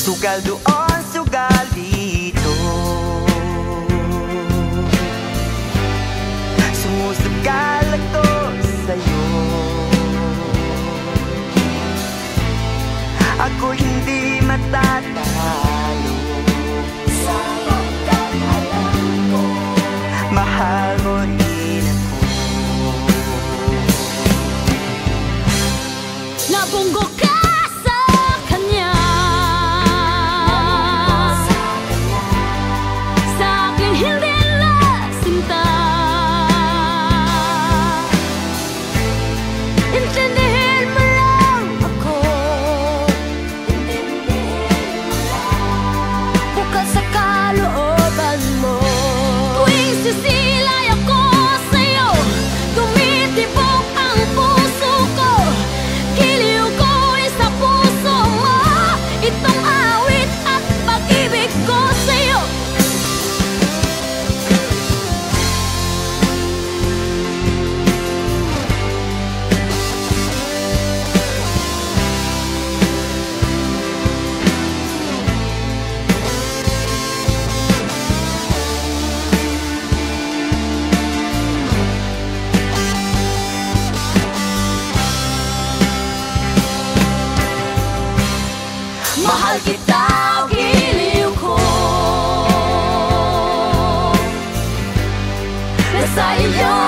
Sugal doon, sugal dito, sumusugal ako sa'yo. Ako hindi matatalo, sayang kahit alam ko mahal mo rin ako. Nabunggo ka sa kanya, sa akin hindi nasinta. Intindihin mo lang ako, bukas sa kalooban mo. Tuwing sisilay ako sa'yo, tumitibok ang puso ko. Giliw ko'y sa puso mo, itong awit at pag-ibig ko sa'yo. Mahal kita, giliw ko, nasa iyo